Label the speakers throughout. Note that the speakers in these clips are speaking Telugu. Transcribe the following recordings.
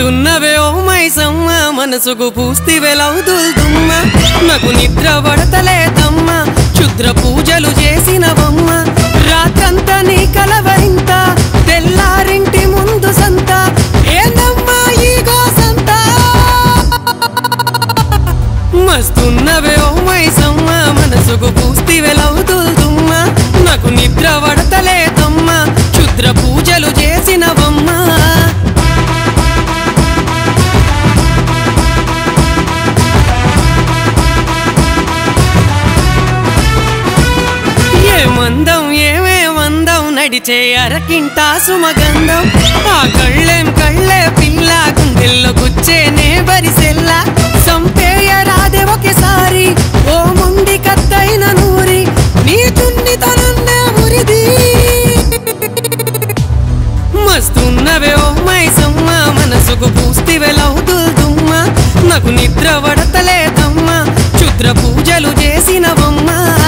Speaker 1: మస్తున్నవే ఓ మైసమ్మ మనసుకు పూస్తివే లౌదుల్దుమ్మ నాకు నిద్ర పడతలేదమ్మ క్షుద్ర పూజలు చేసినవమ్మ రాత్రంతా నీ కలవరింత తెల్లారింటి ముందు సంత ఏందమ్మా ఈ గోసంత మస్తున్నవే ఓ మైసమ్మ మనసుకు పూస్తివే లౌదుల్దుమ్మ నాకు నిద్ర పడతలేదమ్మ క్షుద్ర పూజలు చేసినవమ్మ మందం ఏమే మందం నడిచే అరకింటా సుమగంధం ఆ కళ్ళేం కళ్ళే పిల్ల గుండెల్లో గుచ్చేనే బరిసెల్ల సంపేయ రాదే ఒకేసారి ఓ ముండి కత్తైన నూరి నీ చున్నితనన్నే మురిది మస్తున్నవే ఓ మైసమ్మ మనసుకు పూస్తివే లౌదుల్దుమ్మ నాకు నిద్ర పడతలేదమ్మ క్షుద్ర పూజలు చేసినవమ్మ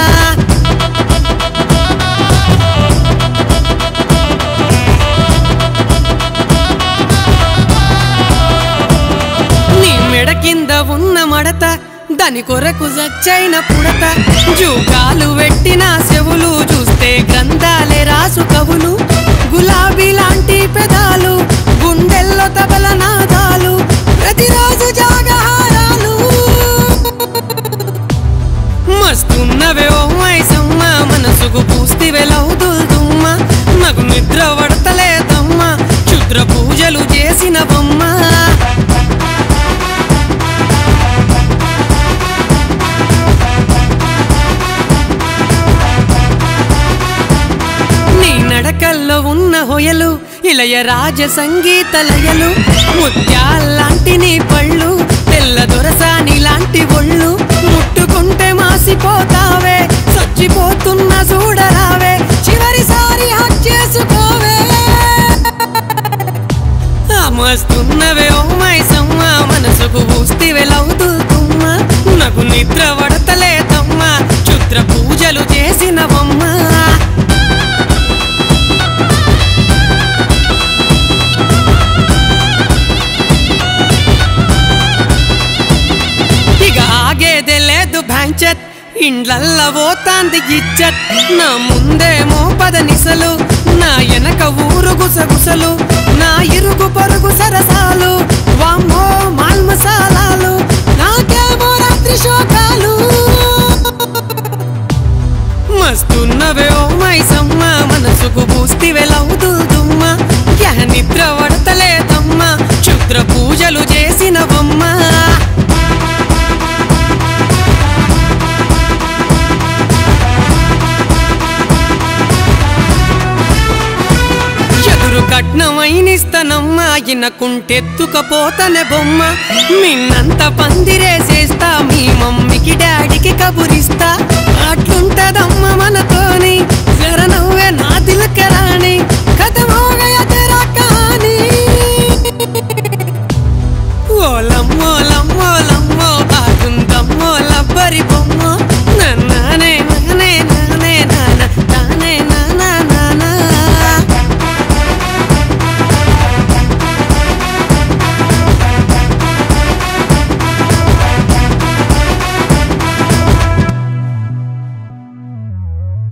Speaker 1: కింద ఉన్న మడత దాని కొరకు జచ్చైన పుడత జూకాలు పెట్టిన చెవులు చూస్తే గ్రంథాలే రాసు కవులు గులాబీ లాంటి పెదాలు గుండెల్లో తబల నాదాలు ప్రతిరోజు జాగహారాలు మస్తున్నవే ఓ మైసమ్మ మనసుకు పూస్తివే లౌదుల్దుమ్మ నాకు నిద్ర పడతలేదమ్మ క్షుద్ర పూజలు చేసినవమ్మ నడకల్లో ఉన్న హొయలు ఇళయ రాజ సంగీత లయలు ముత్యాల్లాంటి నీ పళ్ళు తెల్ల దొరసాని లాంటి ఒళ్ళు ముట్టుకుంటే మాసిపోతావే చచ్చిపోతున్న చూడరావే చివరిసారి హక్ చేసుకోవే మస్తున్నవే ఓ మైసమ్మ మనసుకు పూస్తివే లౌదుల్దుమ్మ నాకు నిద్ర పడతలేదమ్మ క్షుద్ర పూజలు చేసినవమ్మ ఇండ్లల్ల పోతాంది ఇజ్జత్ నా ముందేమో పదనిసలు నా వెనక ఊరు గుసగుసలు నా ఇరుగు పొరుగు సరసాలు వామ్మో మాల్ మసాలాలు నాకేమో రాత్రి శోకాలు మస్తున్నవే ఓ మైసమ్మ మనసుకు పూస్తివే లౌదుల్దుమ్మ నిద్ర పడతలేదమ్మ క్షుద్ర పూజలు చేసినవమ్మ కట్నమైనిస్తనమ్మ ఇనకుంటెత్తుకపోతనే బొమ్మ మిన్నంత పందిరేసేస్తా మీ మమ్మీకి డాడీకి కబురిస్తా అట్లుంటదమ్మ మనతోనే